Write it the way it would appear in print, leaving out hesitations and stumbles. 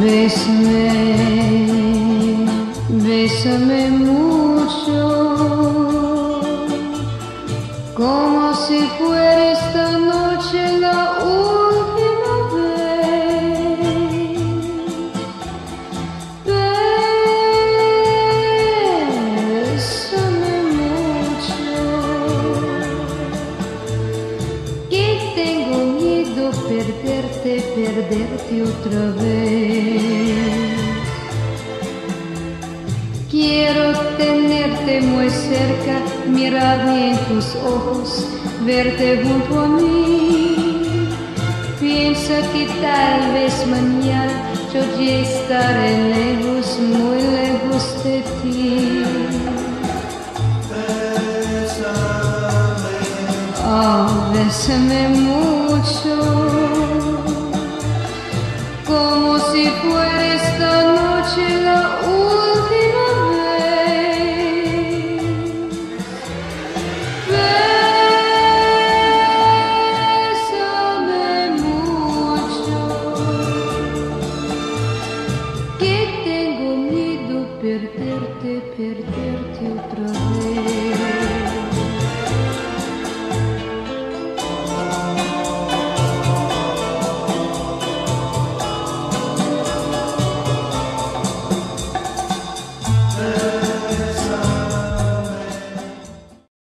Bésame, bésame mucho, como si fuera esta noche la última vez. Bésame mucho, que tengo miedo perderte otra vez. Quiero tenerte muy cerca, mirarme en tus ojos, verte junto a mí. Piensa que tal vez mañana yo ya estaré lejos, muy lejos de ti. Oh, bésame mucho, como si fuera esta noche la